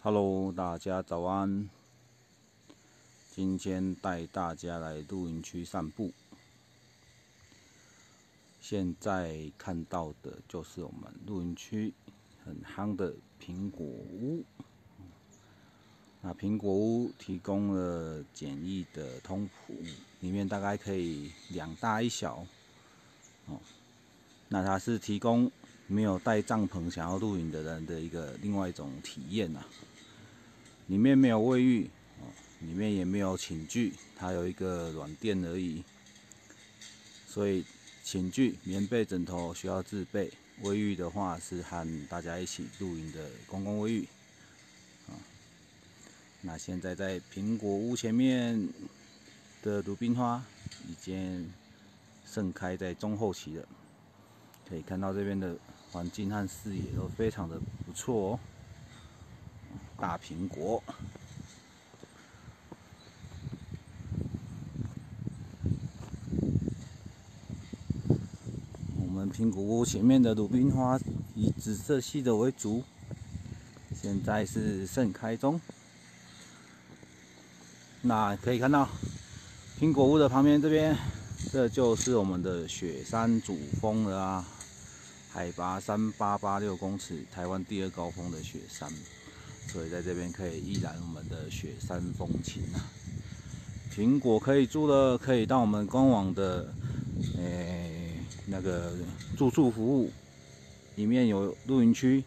Hello， 大家早安。今天带大家来露营区散步。现在看到的就是我们露营区很夯的苹果屋。那苹果屋提供了简易的通铺，里面大概可以2大1小。那它是提供没有带帐篷想要露营的人的另外一种体验啊。里面没有卫浴，里面也没有寝具，它有一个软垫而已。所以寝具、棉被、枕头需要自备，卫浴的话是和大家一起露营的公共卫浴。那现在在苹果屋前面的鲁冰花已经盛开在中后期了，可以看到这边的环境和视野都非常的不错哦。大苹果，我们苹果屋前面的鲁冰花以紫色系的为主，现在是盛开中。那可以看到苹果屋的旁边这边，这就是我们的雪山主峰了啊，海拔3886公尺，台湾第2高峰的雪山。所以在这边可以一览我们的雪山风情啊。苹果可以住了，可以到我们官网的那个住宿服务，里面有露营区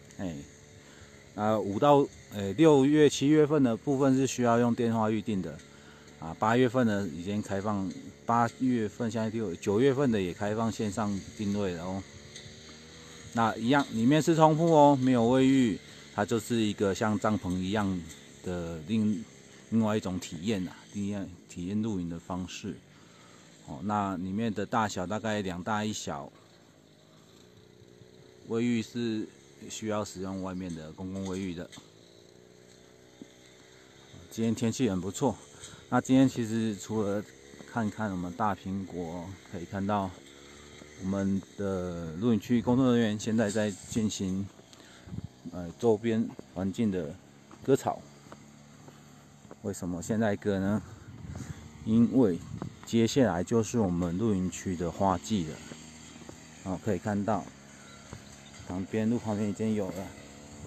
，5到6月、7月份的部分是需要用电话预定的啊。8月份呢已经开放，8月份现在9月份的也开放线上订位了哦。那一样，里面是通铺哦，没有卫浴。它就是一个像帐篷一样的另外一种体验啊，体验露营的方式。那里面的大小大概2大1小，卫浴是需要使用外面的公共卫浴的。今天天气很不错，那今天其实除了看看我们大苹果，可以看到我们的露营区工作人员现在在进行周边环境的割草。为什么现在割呢？因为接下来就是我们露营区的花季了。可以看到路旁边已经有了。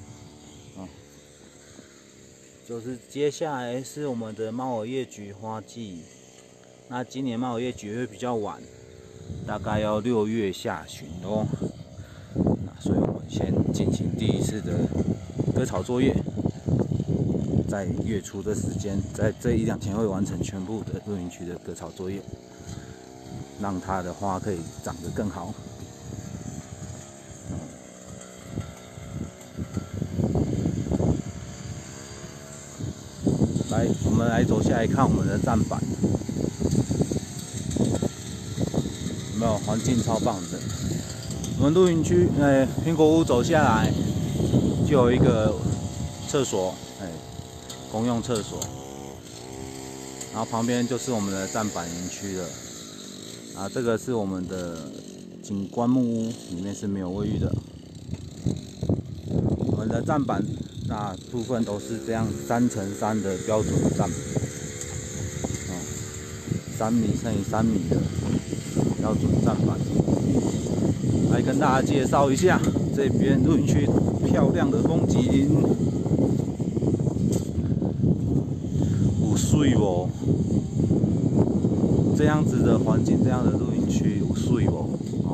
就是接下来是我们的猫耳叶菊花季。那今年猫耳叶菊会比较晚，大概要6月下旬哦。所以我们先进行第1次的割草作业，在月初的时间，在这1-2天会完成全部的露营区的割草作业，让它的花可以长得更好。来，我们来走下来看我们的站板，有没有环境超棒的？我们露营区，苹果屋走下来就有一个厕所，公用厕所，然后旁边就是我们的站板营区了。这个是我们的景观木屋，里面是没有卫浴的。我们的站板大部分都是这样3×3的标准站，3米乘以3米的标准站板。来跟大家介绍一下这边露营区漂亮的风景，有水哦！这样子的环境，这样的露营区有水哦。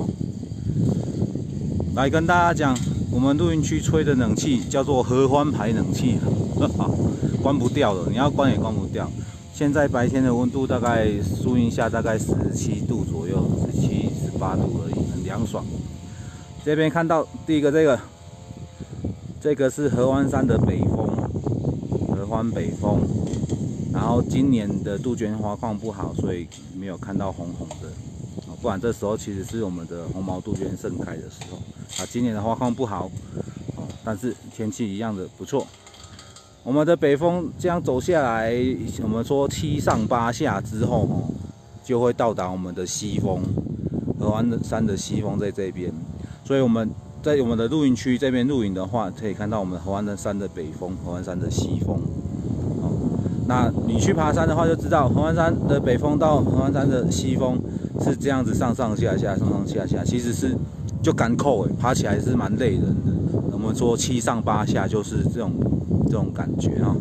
来跟大家讲，我们露营区吹的冷气叫做合欢牌冷气，关不掉的，你要关也关不掉。现在白天的温度大概树荫下大概17度左右，17、18度而已，很凉爽。这边看到第一个这个是合欢山的北峰，合欢北峰。然后今年的杜鹃花况不好，所以没有看到红红的。不然这时候其实是我们的红毛杜鹃盛开的时候。今年的花况不好，但是天气一样的不错。我们的北峰这样走下来，我们说7上8下之后，就会到达我们的西峰，合欢山的西峰在这边。所以我们在我们的露营区这边露营的话，可以看到我们合欢山的北峰、合欢山的西峰。哦，那你去爬山的话，就知道合欢山的北峰到合欢山的西峰是这样子上上下下、上上下下，其实是就赶扣爬起来是蛮累人的。我们说7上8下就是这种感觉啊。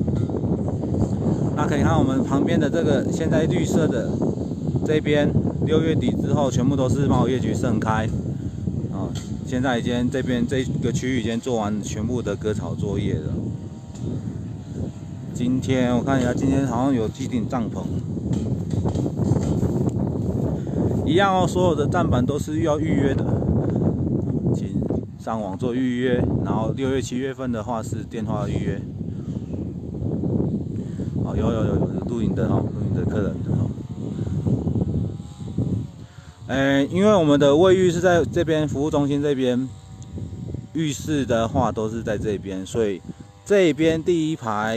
那可以看我们旁边的这个现在绿色的这边，6月底之后全部都是猫叶菊盛开。现在已经这边这个区域已经做完全部的割草作业了。今天我看一下，今天好像有几顶帐篷，一样哦。所有的站板都是要预约的，请上网做预约。然后6月、7月份的话是电话预约。哦，有露营的哈，露营的客人。因为我们的卫浴是在这边服务中心这边，浴室的话都是在这边，所以这边第一排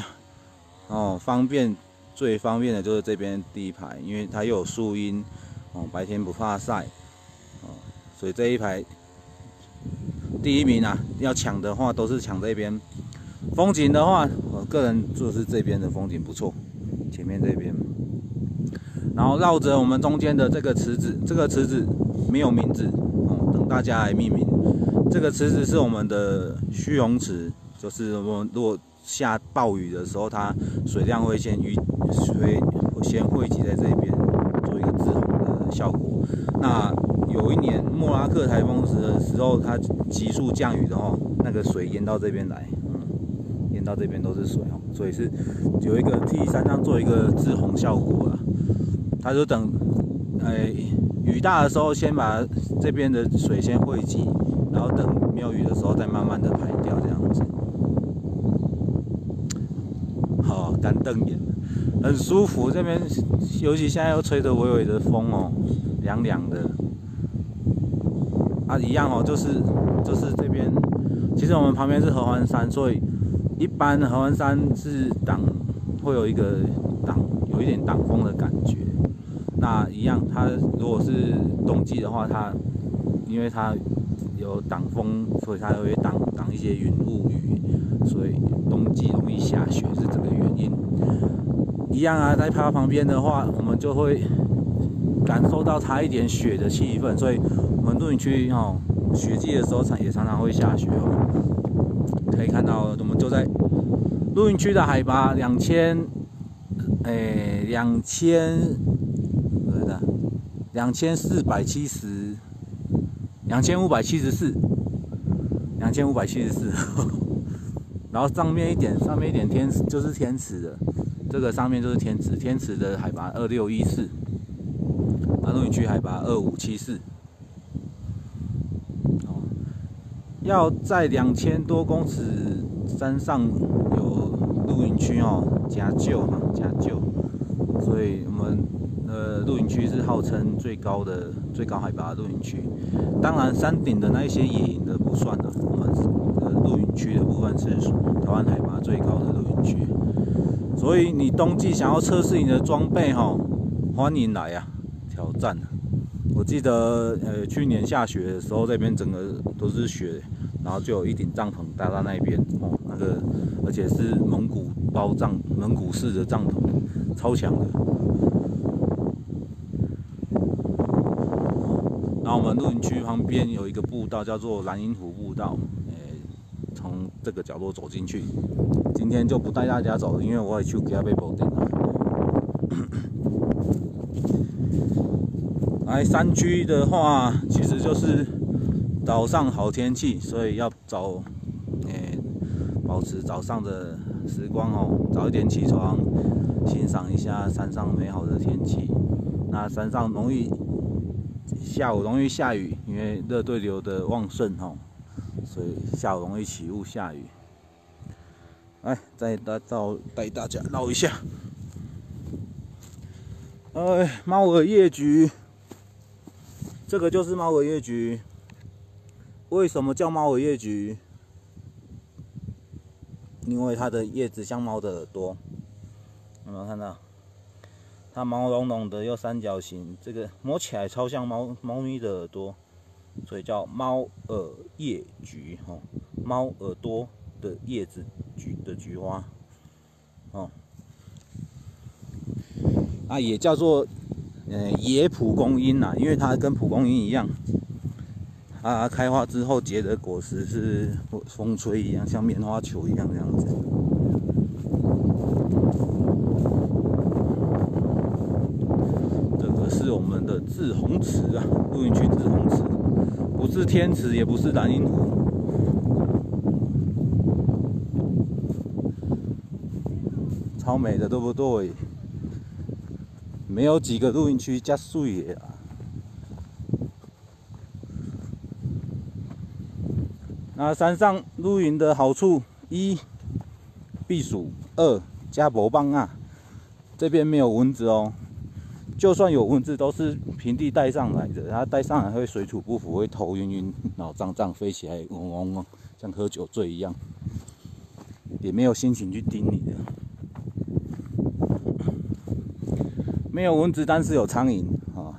最方便的就是这边第一排，因为它又有树荫，白天不怕晒，所以这一排第一名啊，要抢的话都是抢这边。风景的话，我个人就是这边的风景不错，前面这边。然后绕着我们中间的这个池子，这个池子没有名字等大家来命名。这个池子是我们的蓄洪池，就是我们如果下暴雨的时候，它水量会先汇集在这边，做一个滞洪的效果。那有一年莫拉克台风的时候，它急速降雨的话，那个水淹到这边来，淹到这边都是水所以是有一个替山上做一个滞洪效果啦。他就等，雨大的时候先把这边的水先汇集，然后等没有雨的时候再慢慢的排掉，这样子。好，干瞪眼，很舒服。这边尤其现在又吹着微微的风凉凉的。一样就是这边，其实我们旁边是合欢山，所以一般合欢山是会有一点挡风的感觉。那一样，它如果是冬季的话，因为它有挡风，所以它会挡一些云雾雨，所以冬季容易下雪是这个原因。一样啊，在它旁边的话，我们就会感受到它一点雪的气氛，所以我们露营区雪季的时候也常常会下雪可以看到，我们就在露营区的海拔2574，然后上面一点就是天池的，这个上面就是天池的海拔2614，露营区海拔2574，要在2000多公尺山上有露营区加旧，所以我们露营区是号称最高海拔的露营区。当然，山顶的那一些野营的不算了，我们的露营区的部分是台湾海拔最高的露营区。所以你冬季想要测试你的装备欢迎来挑战。我记得去年下雪的时候，这边整个都是雪，然后就有一顶帐篷搭到那边而且是蒙古式的帐篷，超强的。然后我们露营区旁边有一个步道，叫做蓝鹰湖步道，从这个角落走进去。今天就不带大家走了，因为我也去给他被保定了。来山区的话，其实就是早上好天气，所以要保持早上的时光早一点起床，欣赏一下山上美好的天气。那山上下午容易下雨，因为热对流的旺盛所以下午容易起雾下雨。来，再带大家绕一下。猫耳叶菊，这个就是猫耳叶菊。为什么叫猫耳叶菊？因为它的叶子像猫的耳朵，有没有看到？它毛茸茸的又三角形，这个摸起来超像猫咪的耳朵。 所以叫猫耳叶菊哦，猫耳朵的叶子菊花哦，啊也叫做野蒲公英啦，因为它跟蒲公英一样，它开花之后结的果实是风吹一样，像棉花球一样这样子。这个是我们的志洪池啊，露营区志洪池，不是天池，也不是蓝荫湖。超美的，对不对？没有几个露营区这么水的啊。那山上露营的好处：一、避暑；二、加薄棒啊。这边没有蚊子哦，就算有蚊子，都是平地带上来的。它带上来会水土不服，会头晕晕、脑胀胀，飞起来嗡嗡嗡，像喝酒醉一样，也没有心情去叮你的。没有蚊子，但是有苍蝇啊！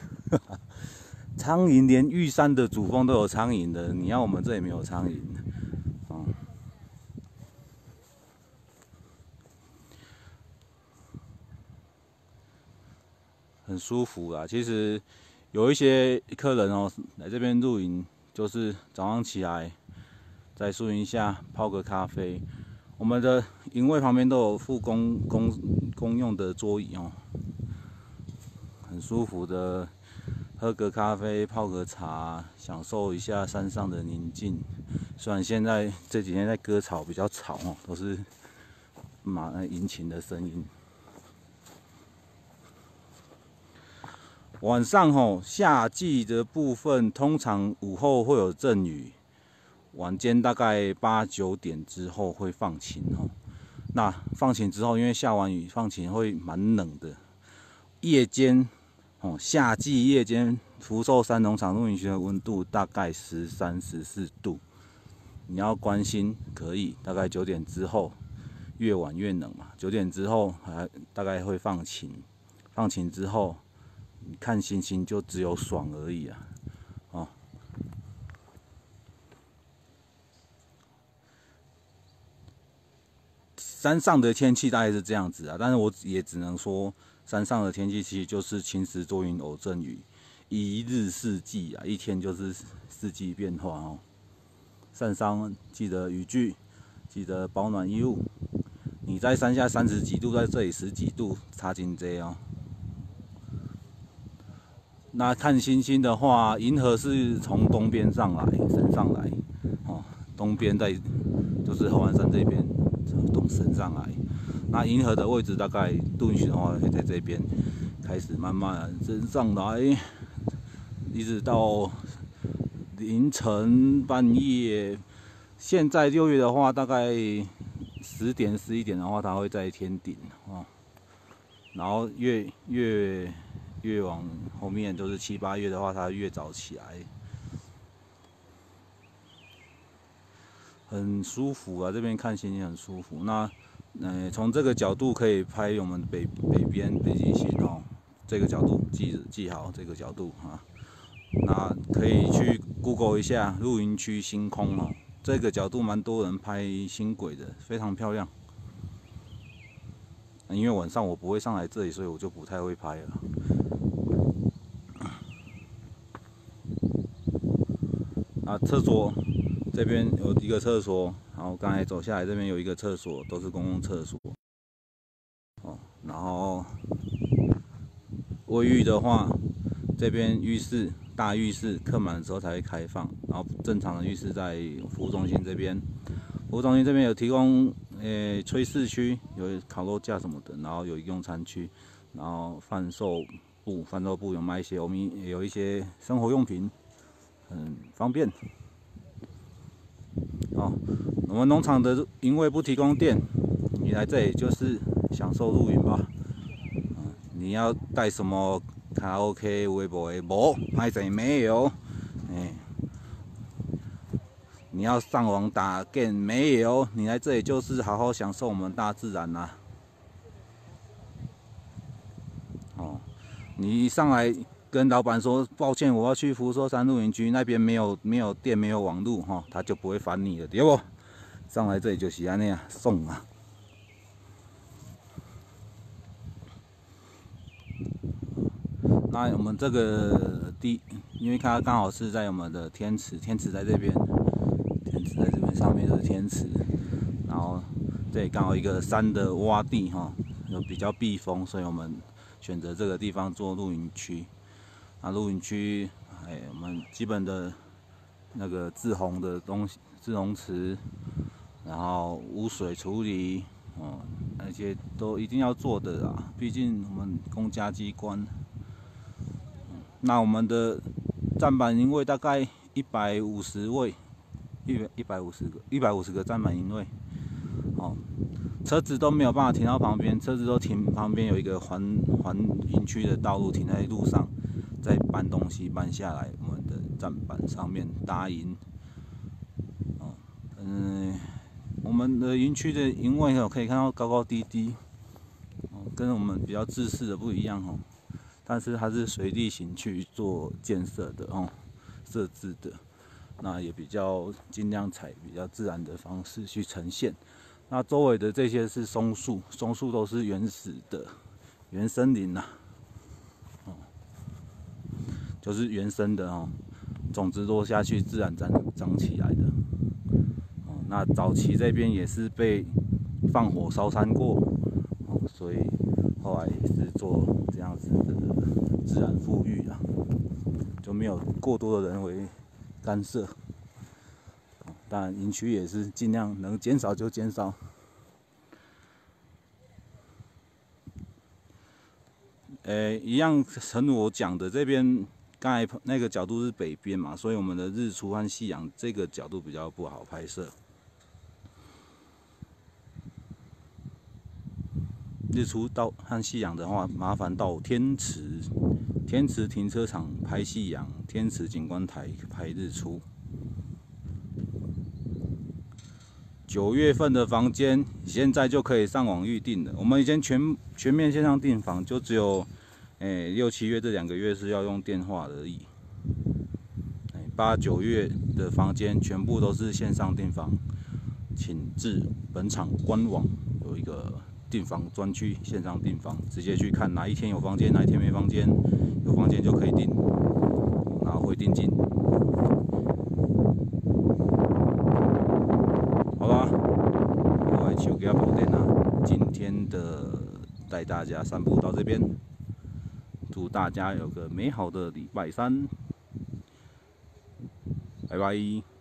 苍蝇连玉山的主峰都有苍蝇的，你要我们这里没有苍蝇啊？很舒服啊！其实有一些客人哦来这边露营，就是早上起来在树荫下泡个咖啡。我们的营位旁边都有附公用的桌椅哦。很舒服的，喝个咖啡，泡个茶，享受一下山上的宁静。虽然现在这几天在割草比较吵哦，都是引擎的声音。晚上吼，夏季的部分通常午后会有阵雨，晚间大概8、9点之后会放晴哦。那放晴之后，因为下完雨放晴会蛮冷的，夜间。夏季夜间福寿山农场露营区的温度大概13、14度，你要关心可以，大概9点之后，越晚越冷嘛。9点之后大概会放晴，放晴之后，你看星星就只有爽而已啊，哦。山上的天气大概是这样子啊，但是我也只能说。山上的天气其实就是晴时多云偶阵雨，一日四季啊，一天就是四季变化哦。山上记得雨具，记得保暖衣物。你在山下30几度，在这里10几度，差真多哦。那看星星的话，银河是从东边上来，升上来，哦，东边就是合欢山这边东升上来。那银河的位置大概露营区的话，会在这边开始慢慢升上来，一直到凌晨半夜。现在6月的话，大概10点、11点的话，它会在天顶哦。然后越往后面，就是7、8月的话，它越早起来，很舒服啊。这边看星星很舒服。那从这个角度可以拍我们北边北极星哦，这个角度记好这个角度啊。那可以去 Google 一下露营区星空哦，这个角度蛮多人拍星轨的，非常漂亮。因为晚上我不会上来这里，所以我就不太会拍了。啊，厕所这边有一个厕所。然后刚才走下来，这边有一个厕所，都是公共厕所。哦，然后卫浴的话，这边浴室大浴室客满的时候才会开放，然后正常的浴室在服务中心这边。服务中心这边有提供炊事区，有烤肉架什么的，然后有用餐区，然后贩售部有卖一些，我们也有一些生活用品，很方便。哦，我们农场的营位不提供电，你来这里就是享受露营吧。你要带什么卡拉 OK、微博、拍子没有？你要上网打 game 没有？你来这里就是好好享受我们大自然哦，你上来跟老板说抱歉，我要去福寿山露营区，那边没有电，没有网路哈，他就不会烦你了，对不？上来这里就是安尼啊，送啊。那我们这个因为它刚好是在我们的天池在这边，天池在这边上面就是天池，然后这里刚好一个山的洼地哈，又比较避风，所以我们选择这个地方做露营区。那露营区，我们基本的那个自洪的东西，自洪池，然后污水处理，那些都一定要做的啦，毕竟我们公家机关。那我们的站板营位大概150位，150个站板营位，车子都没有办法停到旁边，车子都停旁边有一个环营区的道路，停在路上，再搬东西搬下来我们的站板上面搭营。我们的营区的营位可以看到高高低低，跟我们比较制式的不一样哦。但是它是随地形去做建设的设置的，那也比较尽量采比较自然的方式去呈现。那周围的这些是松树，松树都是原始的原森林呐，就是原生的种子落下去自然长起来的。那早期这边也是被放火烧山过，所以后来也是做这样子的自然富裕啊，就没有过多的人为干涉。当然，营区也是尽量能减少就减少。一样，诚如我讲的，这边刚才那个角度是北边嘛，所以我们的日出和夕阳这个角度比较不好拍摄。日出和夕阳的话，麻烦到天池停车场拍夕阳，天池景观台拍日出。9月份的房间现在就可以上网预订了。我们以前全面线上订房，就只有6、7月这2个月是要用电话而已。8、9月的房间全部都是线上订房，请至本场官网有一个订房专区，线上订房，直接去看哪一天有房间，哪一天没房间，有房间就可以订，然后会定金。好啦，我的手机没电啦，今天的带大家散步到这边，祝大家有个美好的礼拜3，拜拜。